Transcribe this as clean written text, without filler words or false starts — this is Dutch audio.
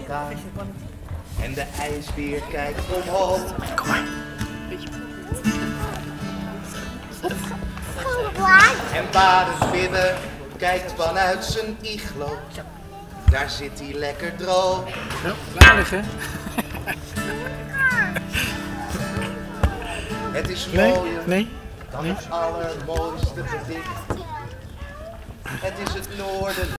vulkaan. En de ijsbeer kijkt omhoog. Kom maar. En Paardenbibber kijkt vanuit zijn iglo. Daar zit hij lekker droog. Nou, laat liggen. Het is Nee, mooier nee. dan het allermooiste gedicht. Het is het noorden.